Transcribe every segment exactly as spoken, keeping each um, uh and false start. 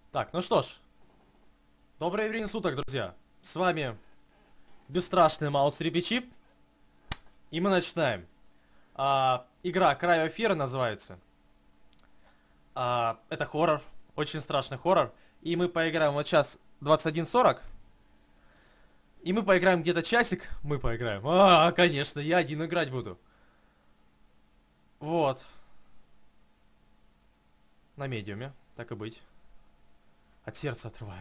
Так, ну что ж. Доброе время суток, друзья. С вами бесстрашный Маус Репичип. И мы начинаем. А, игра Cry of Fear называется. А, это хоррор. Очень страшный хоррор. И мы поиграем вот сейчас двадцать один сорок. И мы поиграем где-то часик. Мы поиграем. А, конечно, я один играть буду. Вот. На медиуме, так и быть. От сердца отрываю.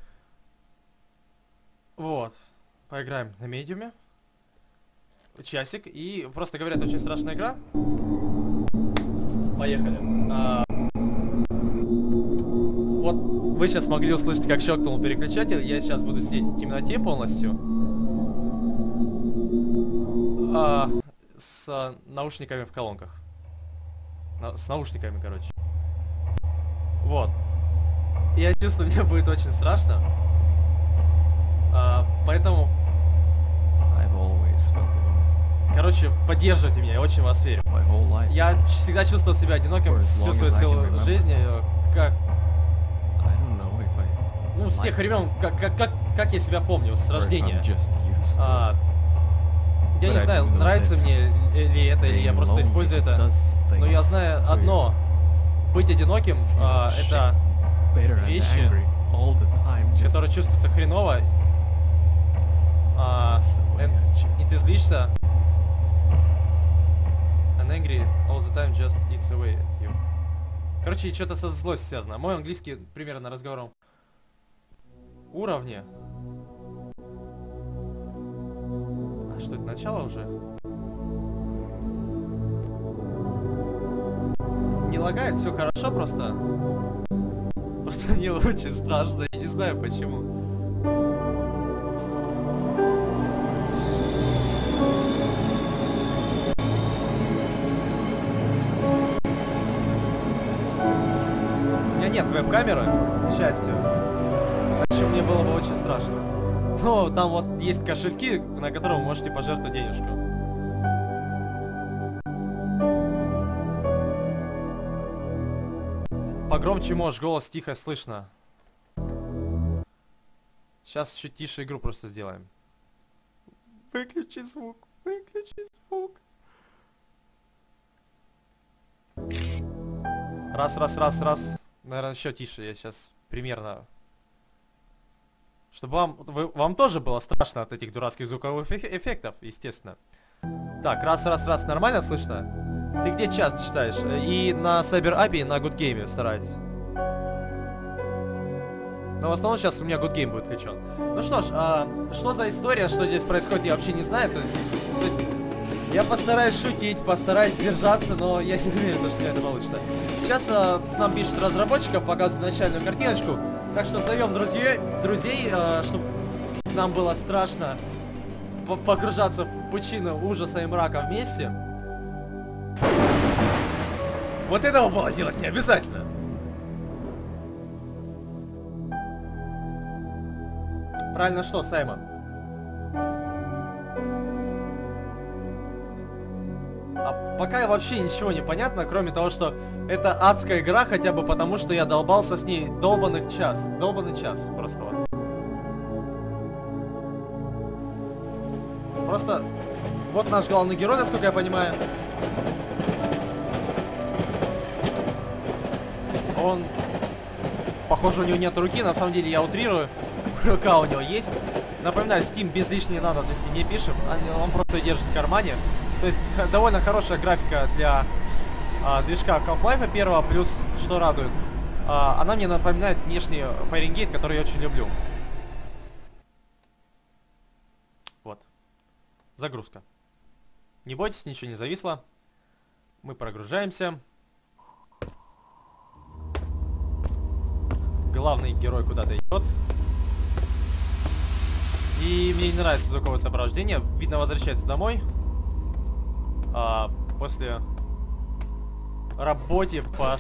Вот. Поиграем на медиуме. Часик. И просто говорят, очень страшная игра. Поехали. А... Вот вы сейчас могли услышать, как щелкнул переключатель. Я сейчас буду сидеть в темноте полностью. А... С наушниками в колонках. На... С наушниками, короче. Вот. Я чувствую, мне будет очень страшно. А, поэтому... Короче, поддерживайте меня, я очень в вас верю. Я всегда чувствовал себя одиноким всю свою целую жизнь. Как... Ну, с тех времен, как, как, как, как я себя помню, с рождения. А, я не знаю, нравится мне ли это, или я просто использую это. Но я знаю одно. Быть одиноким, а, это вещи, которые чувствуются хреново. А, и ты злишься. And angry all the time just eats away at you. Короче, что-то со злостью связано. Мой английский примерно на разговорном уровне. А что это, начало уже? Не лагает, все хорошо просто. Просто мне очень страшно, я не знаю почему. У меня нет веб-камеры, к счастью. Иначе мне было бы очень страшно. Но там вот есть кошельки, на которые вы можете пожертвовать денежку. Погромче можешь, голос тихо слышно. Сейчас чуть тише игру просто сделаем. Выключи звук, выключи звук. Раз, раз, раз, раз. Наверное, еще тише. Я сейчас примерно... Чтобы вам... Вы, вам тоже было страшно от этих дурацких звуковых эффектов, естественно. Так, раз, раз, раз. Нормально слышно? Ты где час читаешь? И на Cyber эй пи, и на Good Game стараюсь. Но в основном сейчас у меня Good Game будет включен. Ну что ж, а, что за история, что здесь происходит, я вообще не знаю. То, то есть, я постараюсь шутить, постараюсь держаться, но я не уверен, что это получится. Сейчас а, нам пишут разработчиков, показывают начальную картиночку. Так что зовем друзей, друзей а, чтобы нам было страшно погружаться в пучину ужаса и мрака вместе. Вот этого было делать не обязательно. Правильно что, Саймон? А пока вообще ничего не понятно, кроме того, что это адская игра, хотя бы потому, что я долбался с ней долбанных час. Долбанный час, просто вот. Просто вот наш главный герой, насколько я понимаю. Он, похоже, у него нет руки, на самом деле я утрирую. Рука у него есть. Напоминаю, Steam без лишней надобности не пишем, он просто ее держит в кармане. То есть довольно хорошая графика для а, движка Half-Life первого, плюс, что радует, а, она мне напоминает внешний Fahrenheit, который я очень люблю. Вот. Загрузка. Не бойтесь, ничего не зависло. Мы прогружаемся. Главный герой куда-то идет. И мне не нравится звуковое сопровождение. Видно, возвращается домой. А, после работы по...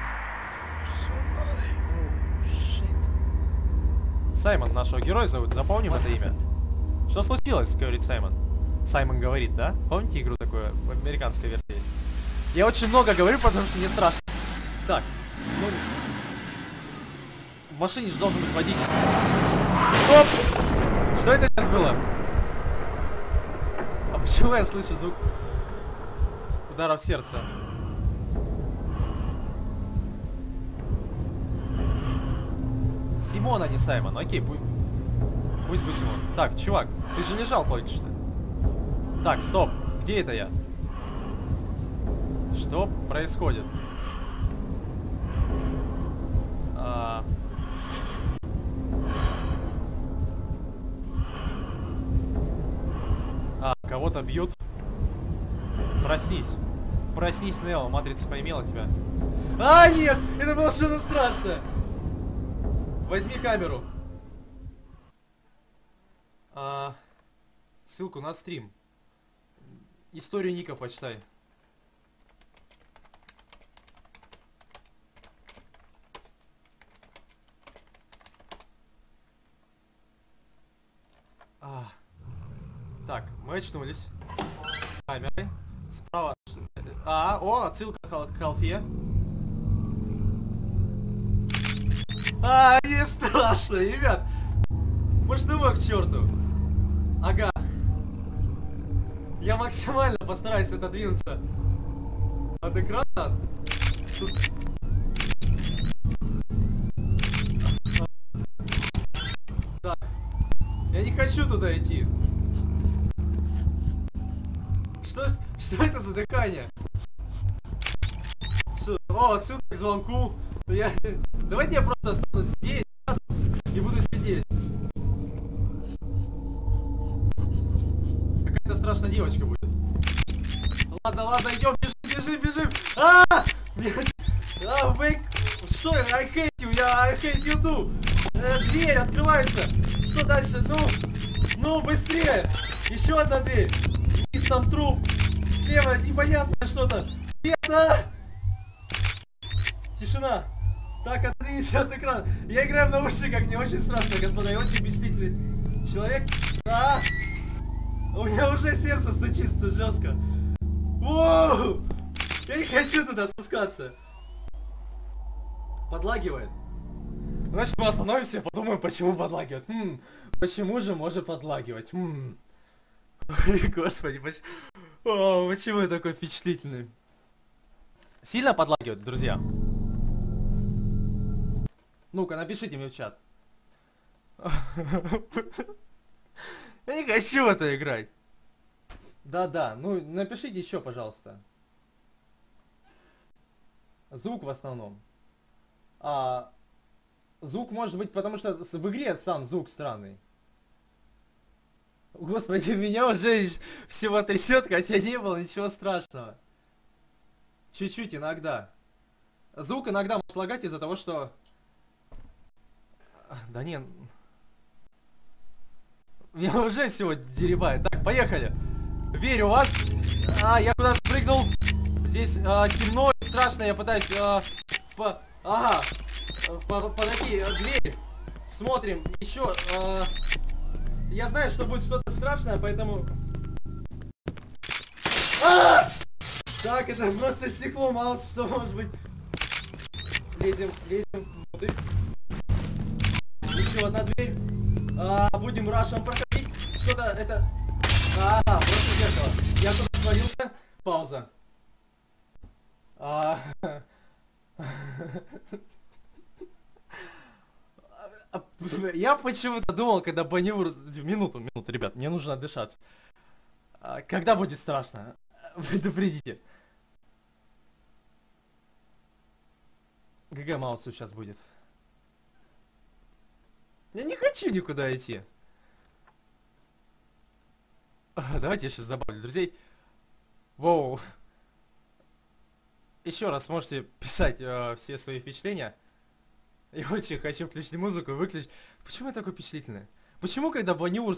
Саймон нашего героя зовут. Запомним это имя. Что случилось, говорит Саймон. Саймон говорит, да? Помните игру такую? Американская версия есть. Я очень много говорю, потому что мне страшно. Так. Ну... В машине же должен быть водитель. Стоп! Что это сейчас было? А почему я слышу звук удара в сердце? Симон, а не Саймон. Окей, пусть, пусть будет Симон. Так, чувак, ты же лежал только что. Так, стоп. Где это я? Что происходит? А... а, кого-то бьют. Проснись. Проснись, Нео, матрица поймела тебя. А, нет! Это было что-то страшное! Возьми камеру. А, ссылку на стрим. Историю Ника почитай. А. Так, мы очнулись. С камерой. Справа. А, о, отсылка к Халфе. А, не страшно, ребят. Может, ну к черту. Ага. Я максимально постараюсь отодвинуться от экрана. Тут... Так. Я не хочу туда идти. Что, что это за дыхание? Что? О, отсюда к звонку. Я... Давайте я просто останусь здесь и буду сидеть. Какая-то страшная девочка будет. Ладно, ладно, идем, бежим, бежим, бежим. А! А, вы... Что? I hate you, я I hate you too. Э, дверь открывается. Что дальше? Ну, ну, быстрее. Еще одна дверь. Вниз там труп. Слева непонятное что-то. Это... Тишина. Так, отойдите от экрана. Я играю в наушниках, не очень страшно, господа. Я очень впечатлительный человек. А! У меня уже сердце стучится жестко. Воу! Я не хочу туда спускаться. Подлагивает. Значит, мы остановимся и подумаем, почему подлагивает. Хм, почему же может подлагивать? Хм. Ой, господи, почему... О, почему я такой впечатлительный? Сильно подлагивает, друзья? Ну-ка, напишите мне в чат. Я не хочу в это играть. Да-да, ну напишите еще, пожалуйста. Звук в основном. А, звук может быть, потому что в игре сам звук странный. Господи, меня уже всего трясет, хотя не было ничего страшного. Чуть-чуть иногда. Звук иногда может лагать из-за того, что... Да не... Меня уже всего деребает. Так, поехали. Верю в вас. А, я куда-то прыгнул. Здесь а, темно и страшно. Я пытаюсь... А, по... Ага. По, подойти. Дверь. Смотрим. Еще... А... Я знаю, что будет что-то страшное, поэтому... А! Так, это просто стекло, мало что может быть. Лезем, лезем внутрь. Еще одна дверь. А, будем рашем проходить. Что-то это... А, просто зеркало. Я тут свалился. Пауза. А... Я почему-то думал, когда Боннивур... Минуту, минуту, ребят, мне нужно отдышаться. А, когда будет страшно? Предупредите. ГГ Маусу сейчас будет. Я не хочу никуда идти. А, давайте я сейчас добавлю друзей. Воу. Еще раз можете писать э, все свои впечатления. Я очень хочу включить музыку и выключить. Почему я такой впечатлительный? Почему, когда Боннивур...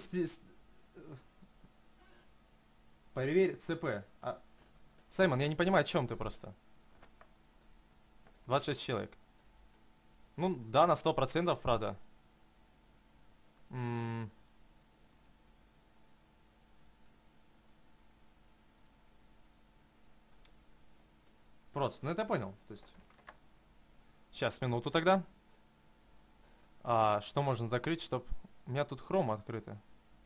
Проверь ЦП. А... Саймон, я не понимаю, о чем ты просто. двадцать шесть человек. Ну, да, на сто процентов, правда. М -м Просто, ну это я понял. То есть... Сейчас, минуту тогда. А, что можно закрыть, чтоб... У меня тут хрома открыта.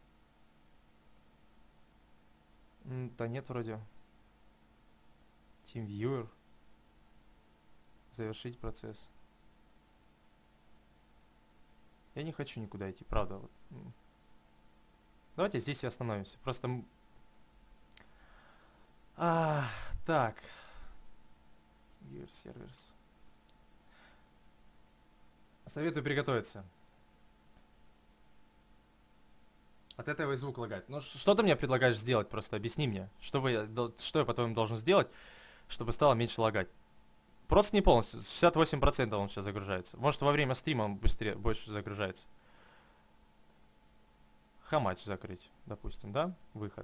М, да нет, вроде. TeamViewer. Завершить процесс. Я не хочу никуда идти, правда. Вот. Давайте здесь и остановимся. Просто... А, так. TeamViewer Servers. Советую приготовиться. От этого и звук лагает. Ну, что ты мне предлагаешь сделать? Просто объясни мне. Что, я, что я, по-твоему, должен сделать, чтобы стало меньше лагать? Просто не полностью. шестьдесят восемь процентов он сейчас загружается. Может, во время стрима он быстрее, больше загружается. Хамач закрыть, допустим, да? Выход.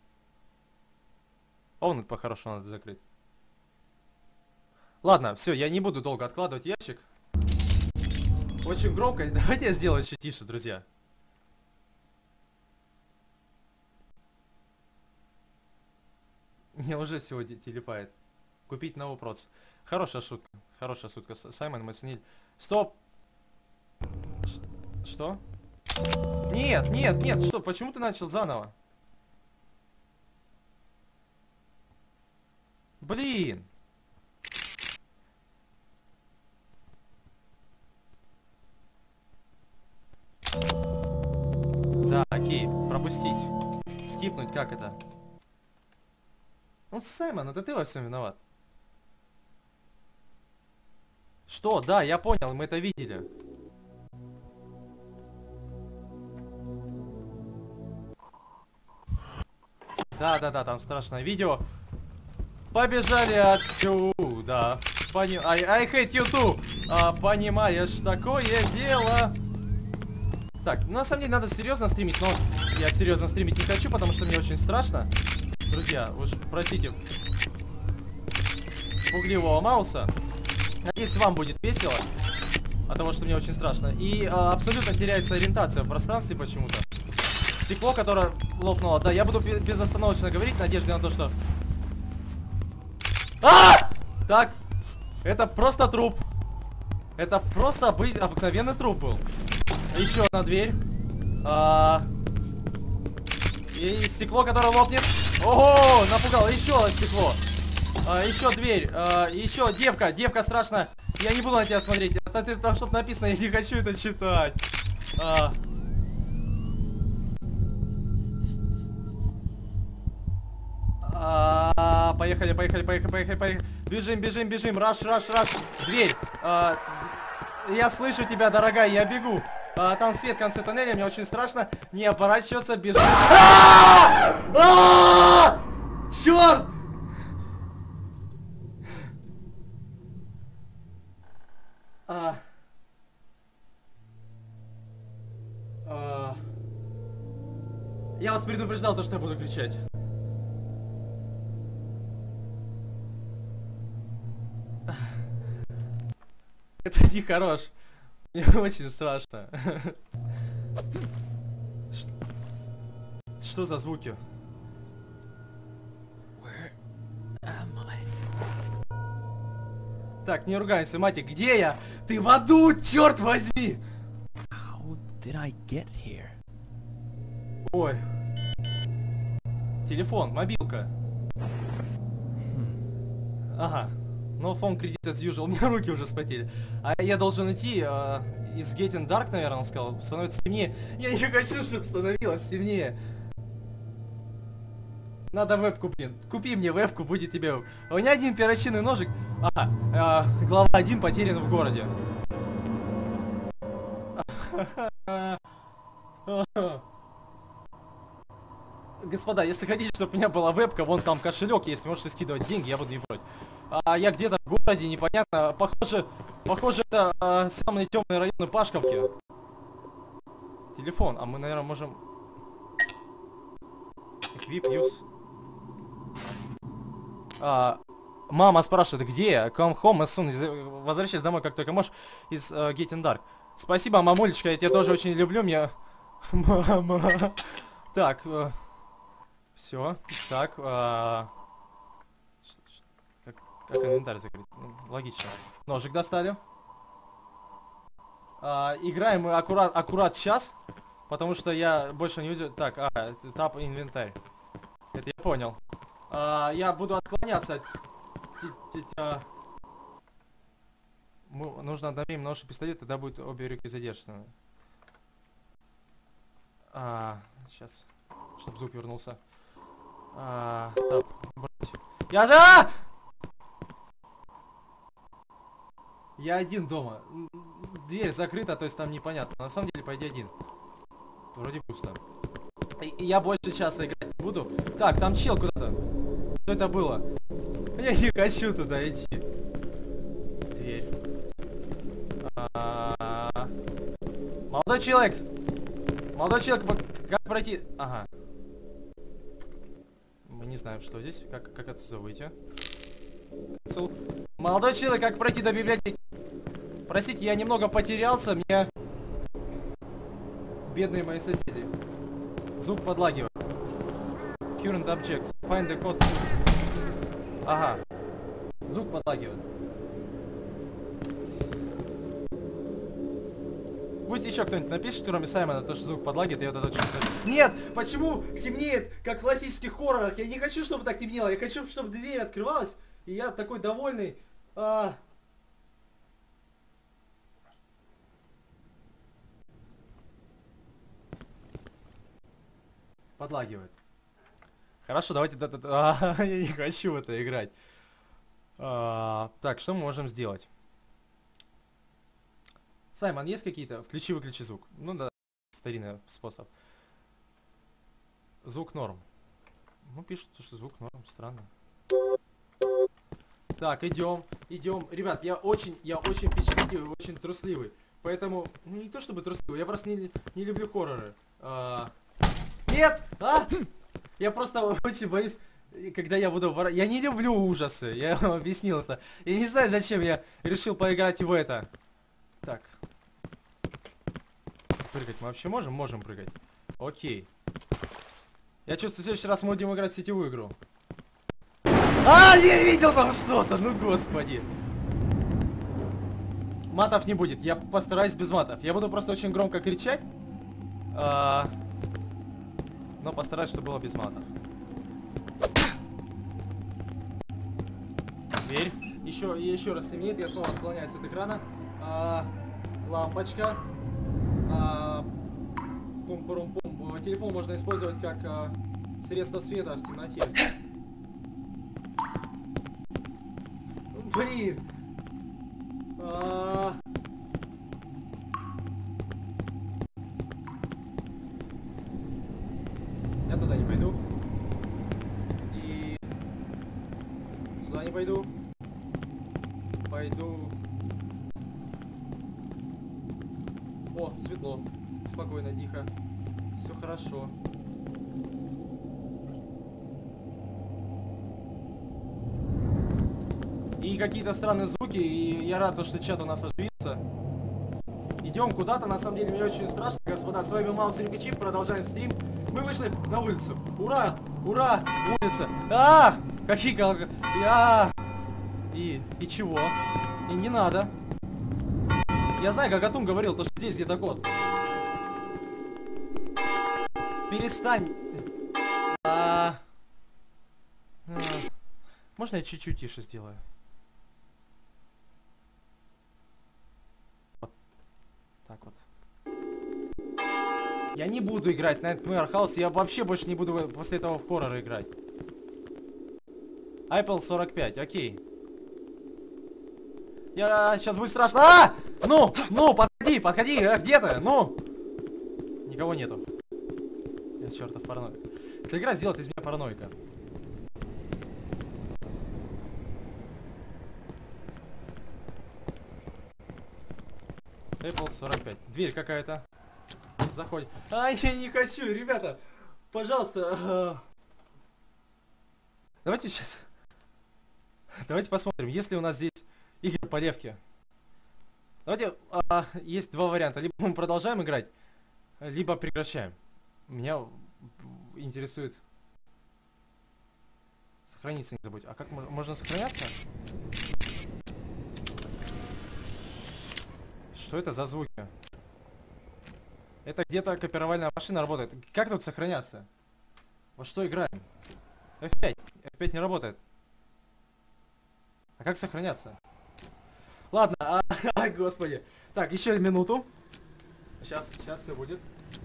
Он по-хорошему надо закрыть. Ладно, все, я не буду долго откладывать ящик. Очень громко. Давайте я сделаю еще тише, друзья. Мне уже всего телепает. Купить новый проц. Хорошая шутка. Хорошая шутка. Саймон, мы оценили. Стоп! Ш что? Нет, нет, нет, что? Почему ты начал заново? Блин! Да, окей, пропустить. Скипнуть, как это? Ну, Саймон, это ты во всем виноват. Что? Да, я понял, мы это видели. Да, да, да, там страшное видео. Побежали отсюда. Пони... I, I hate you too. А, понимаешь, такое дело. Так, ну, на самом деле надо серьезно стримить, но я серьезно стримить не хочу, потому что мне очень страшно. Друзья, уж простите пугливого Мауса. Надеюсь, вам будет весело. От того, что мне очень страшно. И а, абсолютно теряется ориентация в пространстве почему-то. Стекло, которое лопнуло. Да, я буду безостановочно говорить, в надежде на то, что... А! Так, это просто труп. Это просто обы... обыкновенный труп был. Еще одна дверь. А... И стекло, которое лопнет. Ого, напугал. Еще стекло. А, еще дверь. А, еще девка. Девка страшная. Я не буду на тебя смотреть. А, ты, там что-то написано, я не хочу это читать. А... А, поехали, поехали, поехали, поехали, поехали. Бежим, бежим, бежим. Раш, раш, раш. Дверь. А, я слышу тебя, дорогая, я бегу. А, там свет в конце тоннеля, мне очень страшно. Не оборачиваться, бежим. Черт! А... А... Я вас предупреждал, то, что я буду кричать. Это не хорош. Мне очень страшно. Что за звуки? Так, не ругайся, Матик, где я? Ты в аду, черт возьми! How did I get here? Ой. Телефон, мобилка. Ага. No phone credit as usual. У меня руки уже вспотели. А я должен идти э, из Getting Dark, наверное, он сказал. Становится темнее. Я не хочу, чтобы становилось темнее. Надо вебку, блин. Купи мне вебку, будет тебе. У меня один перочинный ножик. А, э, глава один потерян в городе. Господа, если хотите, чтобы у меня была вебка, вон там кошелек есть, можете скидывать деньги, я буду не против. А я где-то в городе, непонятно. Похоже, похоже, это а, самые темные районы Пашковки. Телефон, а мы, наверное, можем... Equip use. А, мама спрашивает, где я? Come home as soon. Возвращайся домой, как только можешь, из uh, Getting Dark. Спасибо, мамулечка, я тебя тоже очень люблю, мне... Мама... Так, uh, все, так, uh... Как инвентарь закрыть? Ну, логично. Ножик достали. А, играем мы аккурат, аккурат сейчас, потому что я больше не увидел. Так, а, тап инвентарь. Это я понял. А, я буду отклоняться от... Нужно одновременно нож и пистолет, тогда будет обе руки задержаны. А, сейчас, чтобы звук вернулся. А, так, брать. Я же... А! Я один дома. Дверь закрыта, то есть там непонятно. На самом деле, пойди один. Вроде пусто. И я больше часа играть не буду. Так, там чел куда-то. Что это было? Я не хочу туда идти. Дверь. А-а-а. Молодой человек! Молодой человек, как пройти? Ага. Мы не знаем, что здесь. Как, как отсюда выйти? Молодой человек, как пройти до библиотеки? Простите, я немного потерялся. Мне... Бедные мои соседи. Звук подлагивает. Current objects. Find the code. Ага. Звук подлагивает. Пусть еще кто-нибудь напишет, кроме Саймона, то, что звук подлагивает, я вот это очень... Нет! Почему темнеет, как в классических хоррорах? Я не хочу, чтобы так темнело. Я хочу, чтобы дверь открывалась, и я такой довольный. А... Подлагивает. Хорошо, давайте... А, я не хочу в это играть. А, так, что мы можем сделать? Саймон, есть какие-то? Включи-выключи звук. Ну да, старинный способ. Звук норм. Ну, пишут, что звук норм. Странно. Так, идем, идем. Ребят, я очень, я очень впечатлительный, очень трусливый. Поэтому, ну не то чтобы трусливый, я просто не, не люблю хорроры. А... Нет! А! Я просто очень боюсь, когда я буду... Я не люблю ужасы, я вам объяснил это. Я не знаю, зачем я решил поиграть в это. Так. Прыгать мы вообще можем? Можем прыгать. Окей. Я чувствую, в следующий раз мы будем играть в сетевую игру. А, я видел там что-то! Ну, господи. Матов не будет. Я постараюсь без матов. Я буду просто очень громко кричать. А... Но постараюсь, чтобы было без матов. Дверь. Еще, еще раз темнеет. Я снова отклоняюсь от экрана. А... Лампочка. А... Пум-пум-пум. Телефон можно использовать как а... средство света в темноте. Блин! А... Я туда не пойду. И... Сюда не пойду. Пойду... О, светло. Спокойно, тихо. Все хорошо. И какие-то странные звуки, и я рад, что чат у нас оживится. Идем куда-то, на самом деле мне очень страшно, господа. С вами Маус эр пи джи, продолжаем стрим. Мы вышли на улицу. Ура! Ура! Улица! А! Какие колокола! А! И, и чего? И не надо. Я знаю, как Атум говорил, то что здесь где-то код. Перестань. А... А... Можно я чуть-чуть тише сделаю? Вот. Так вот. Я не буду играть на Nightmare House. Я вообще больше не буду после этого в хоррор играть. Apple сорок пять, окей. Я... Сейчас будет страшно. А! Ну! Ну! Подходи! Подходи! А, где ты? Ну! Никого нету. Я чертов параноик. Эта игра сделает из меня параноика. Apple сорок пять. Дверь какая-то. Заходит. А, я не хочу, ребята. Пожалуйста. Давайте сейчас. Давайте посмотрим, есть ли у нас здесь игры по левке. Давайте, а, есть два варианта. Либо мы продолжаем играть, либо прекращаем. Меня интересует... Сохраниться не забудь. А как можно, можно сохраняться? Что это за звуки? Это где-то копировальная машина работает. Как тут сохраняться? Во что играем? эф пять. эф пять не работает. А как сохраняться? Ладно, а, а, господи. Так, еще минуту. Сейчас, сейчас все будет.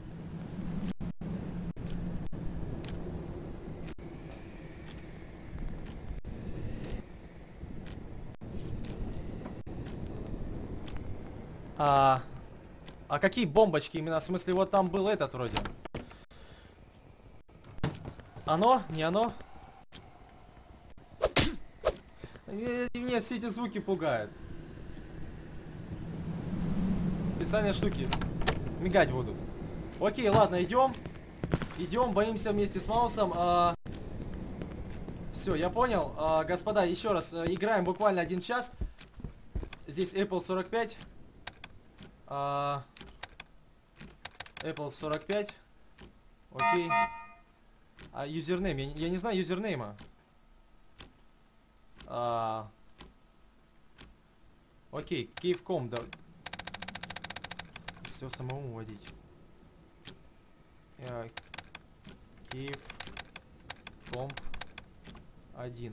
А, а какие бомбочки именно? В смысле, вот там был этот вроде. Оно? Не оно? И, и меня все эти звуки пугают. Специальные штуки мигать будут. Окей, ладно, идем. Идем, боимся вместе с Маусом. А... Все, я понял. А, господа, еще раз, а, играем буквально один час. Здесь Apple сорок пять. А... Apple сорок пять. Окей. А юзернейм? Я, я не знаю юзернейма. А... Окей, Cave.com, да. Все самому вводить. Uh, Cave.com один.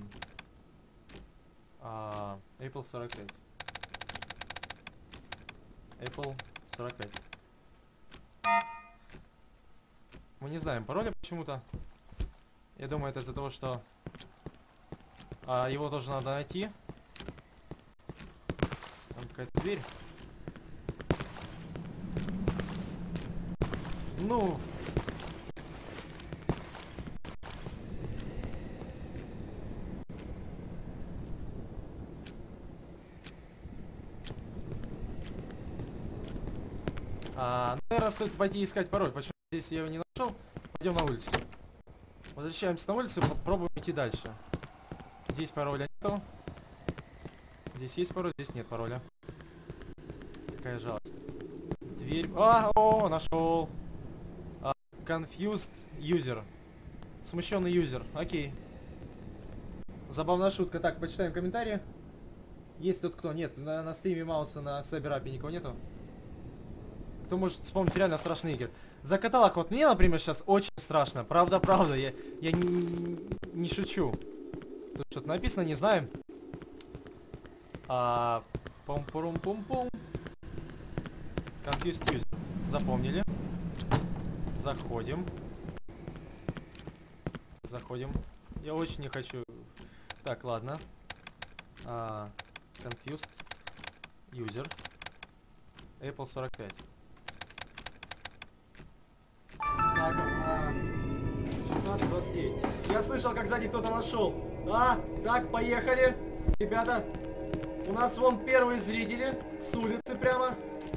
Uh, Apple сорок пять. Apple сорок пять. Мы не знаем пароля почему-то. Я думаю, это из-за того, что а, его тоже надо найти. Там какая-то дверь. Ну. А, наверное, стоит пойти искать пароль. Почему здесь я его не нашел? Пойдем на улицу. Возвращаемся на улицу и попробуем идти дальше. Здесь пароля нету. Здесь есть пароль, здесь нет пароля. Какая жалость. Дверь. А, о, нашел. А, confused user. Смущенный юзер. Окей. Забавная шутка. Так, почитаем комментарии. Есть тут кто? Нет. На, на стриме Мауса на Сайберапе никого нету. Кто может вспомнить реально страшные игры? За каталог вот мне, например, сейчас очень страшно. Правда, правда. Я, я не, не шучу. Тут что-то написано, не знаем. А, пум-пум-пум-пум. Confused user. Запомнили. Заходим. Заходим. Я очень не хочу. Так, ладно. А, confused user. Apple сорок пять. Так, а, шестнадцать двадцать девять. Я слышал, как сзади кто-то вошел. А, так, поехали. Ребята, у нас вон первые зрители с улицы прямо.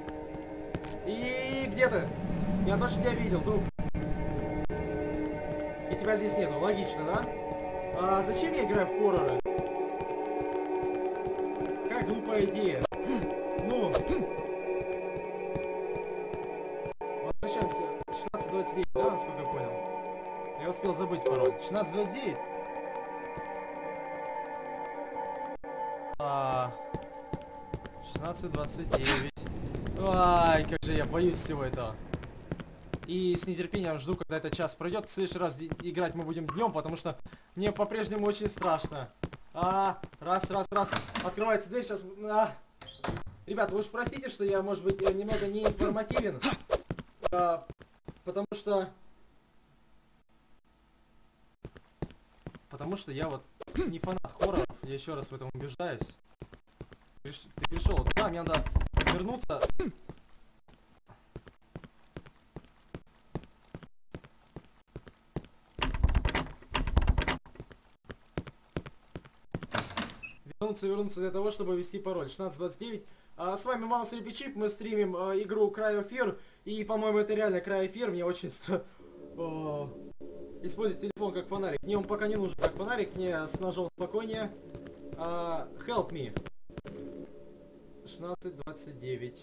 И где ты? Я точно тебя видел, друг. И тебя здесь нету, логично, да? А зачем я играю в хорроры? Какая глупая идея. Ну. Возвращаемся. шестнадцать двадцать девять, да, насколько я понял? Я успел забыть пароль. шестнадцать двадцать девять. А, шестнадцать двадцать девять. Ай, как же я боюсь всего этого. И с нетерпением жду, когда этот час пройдет. В следующий раз играть мы будем днем, потому что мне по-прежнему очень страшно. А, раз, раз, раз. Открывается дверь, сейчас... А. Ребята, вы уж простите, что я, может быть, немного не информативен. А, потому что... Потому что я вот не фанат хорроров. Я еще раз в этом убеждаюсь. Ты пришел туда, мне надо вернуться. Вернуться, вернуться для того, чтобы ввести пароль. шестнадцать двадцать девять. А, с вами Маус и Пичип. Мы стримим а, игру Cry of Fear. И, по-моему, это реально Cry of Fear. Мне очень о, использовать телефон как фонарик. Мне он пока не нужен как фонарик. Мне с ножом спокойнее. А, help me. шестнадцать двадцать девять.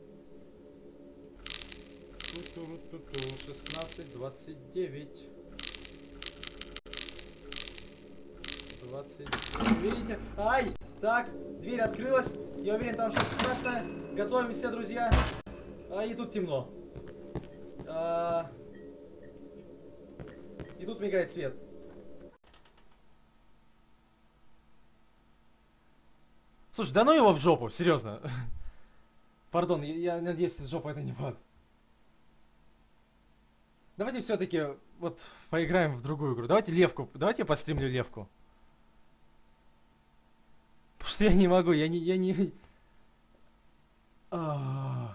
шестнадцать двадцать девять. двадцать. Видите? Ай! Так, дверь открылась. Я уверен, там что-то страшное. Готовимся, друзья. А, и тут темно. А, и тут мигает свет. Слушай, да ну его в жопу, серьезно. Пардон, я, я надеюсь, жопа это не пад. Давайте все-таки вот поиграем в другую игру. Давайте левку. Давайте я постримлю левку. Потому что я не могу, я не... Я не... А-а-а.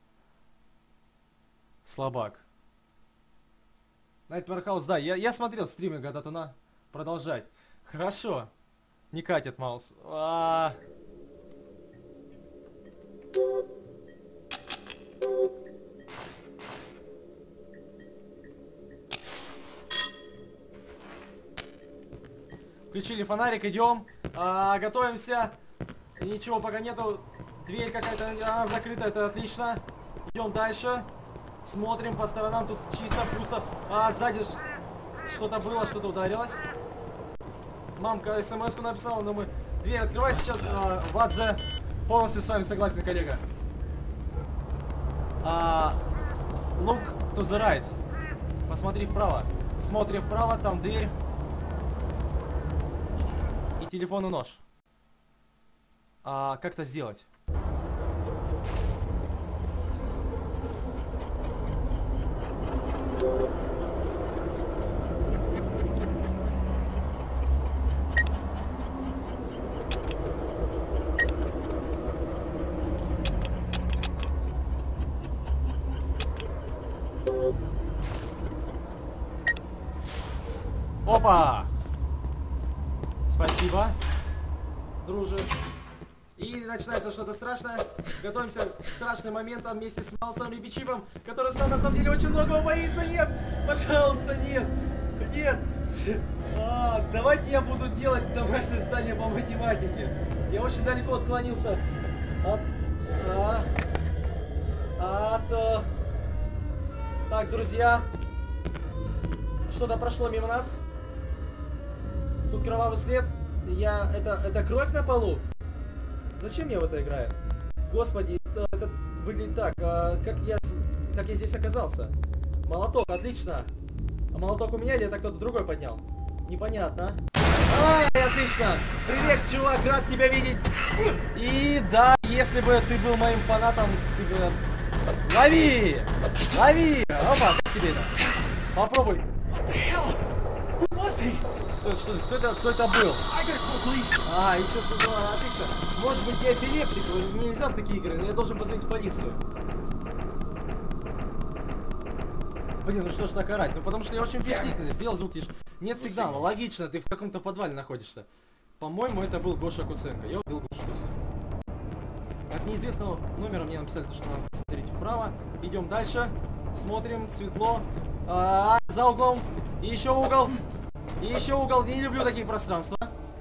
Слабак. Nightmare House, да, я, я смотрел стримы Гадатуна. Продолжать. Хорошо. Не катит маус. А-а-а. Включили фонарик, идем. А, готовимся. Ничего пока нету. Дверь какая-то, она закрыта, это отлично. Идем дальше. Смотрим по сторонам, тут чисто, пусто. А, сзади что-то было, что-то ударилось. Мамка смс-ку написала, но мы... Дверь открывается сейчас. А, Вадзе. Полностью с вами согласен, коллега. А, look to the right. Посмотри вправо. Смотри вправо, там дверь. И телефон и нож. А, как это сделать? Опа! Спасибо, друже. И начинается что-то страшное. Готовимся к страшным моментам вместе с Маусом Рипичипом, который сам на самом деле очень многого боится. Нет! Пожалуйста, нет! Нет! А, давайте я буду делать домашнее задание по математике. Я очень далеко отклонился от... А, от... А, так, друзья. Что-то прошло мимо нас. Тут кровавый след. Я... Это, это кровь на полу? Зачем я в это играю? Господи, это, это выглядит так. А, как я... Как я здесь оказался? Молоток, отлично. А молоток у меня или это кто-то другой поднял? Непонятно. Ай, отлично! Привет, чувак, рад тебя видеть. И да, если бы ты был моим фанатом, ты бы... Лови! Лови! Опа, как тебе это? Попробуй. Кто, что, кто, это, кто это был? А, еще кто-то, ну, отлично. Может быть, я эпилептик, мне нельзя в такие игры, но я должен позвонить в полицию. Блин, ну что ж так орать? Ну потому что я очень впечатлительный, сделал звук лишь. Нет сигнала, логично, ты в каком-то подвале находишься. По-моему, это был Гоша Куценко. Я убил Гоша Куценко. От неизвестного номера мне написали, что надо смотреть вправо. Идем дальше. Смотрим, светло. А, за углом. И еще угол. И еще угол. Не люблю такие пространства.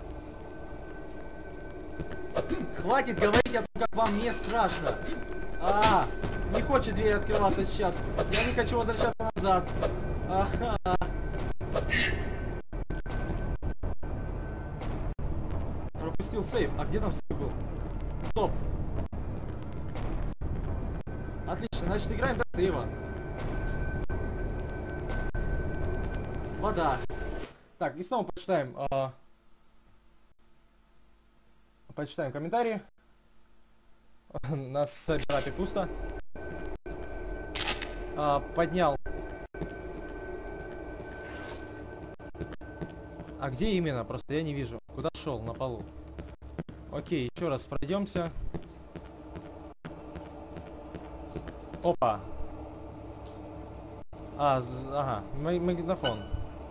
Хватит говорить о том, как вам не страшно. А, не хочет дверь открываться сейчас. Я не хочу возвращаться назад. Ага. Пропустил сейф. А где там сейф был? Стоп. Отлично, значит играем до сейва. Вода. Так, и снова почитаем. Э, почитаем комментарии. На сайт пусто. А, поднял. А где именно? Просто я не вижу. Куда шел? На полу. Окей, еще раз пройдемся. Опа. А, ага, магнитофон.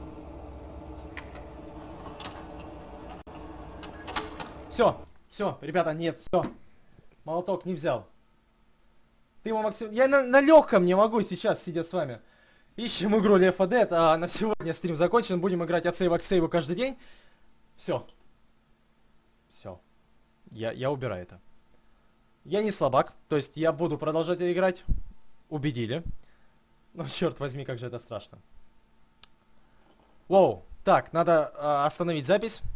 Все, все, ребята, нет, все. Молоток не взял. Ты его максим... Я на, на легком не могу сейчас, сидя с вами. Ищем игру Left four Dead, а на сегодня стрим закончен. Будем играть от сейва к сейву каждый день. Все. Все. Я, я убираю это. Я не слабак, то есть я буду продолжать играть. Убедили. Но черт возьми, как же это страшно. Воу. Так, надо э, остановить запись.